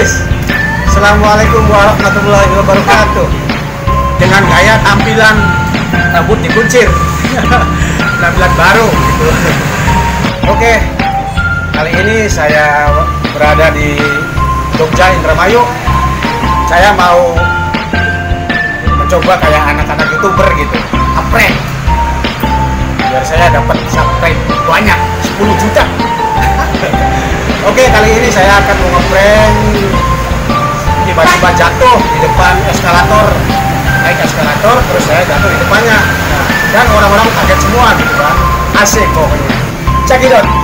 guys, assalamualaikum warahmatullahi wabarakatuh. Dengan gaya tampilan putih kuncir, tampilan baru gitu. Oke, kali ini saya berada di Jogja Indramayu. Saya mau mencoba kayak anak-anak YouTuber gitu, ngeprank biar saya dapat subscribe banyak, 10 juta. Oke, kali ini saya akan mau ngeprank tiba-tiba jatuh di depan eskalator, naik eskalator terus saya jatuh di depannya, dan orang-orang kaget semua gitu kan. Asik pokoknya, check it out.